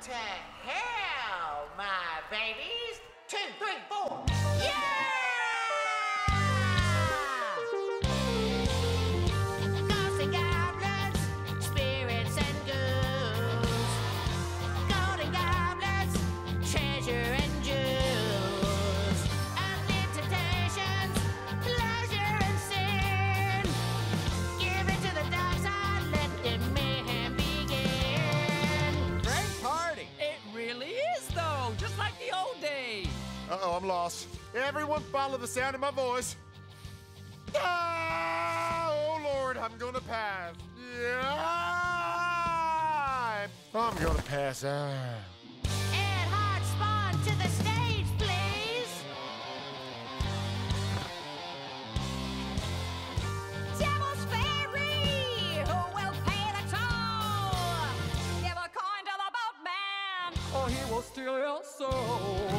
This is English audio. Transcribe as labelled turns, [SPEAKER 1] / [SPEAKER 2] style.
[SPEAKER 1] to hell, my babies. 2, 3, 4. Yeah! Ghosts and goblins, spirits and ghouls. Golden goblets, treasure and jewels. Unlimited temptations, pleasure and sin. Give it to the dark side, let the mayhem begin.
[SPEAKER 2] Great party! It really is, though, just like the old days.
[SPEAKER 3] Uh-oh, I'm lost. Everyone follow the sound of my voice. Ah, oh, Lord, I'm gonna pass. Yeah, I'm gonna pass out.
[SPEAKER 1] Ed Hart Spawn to the stage, please. Devil's Fairy, who will pay the toll? Give a coin to the boatman.
[SPEAKER 2] Or he will steal your soul.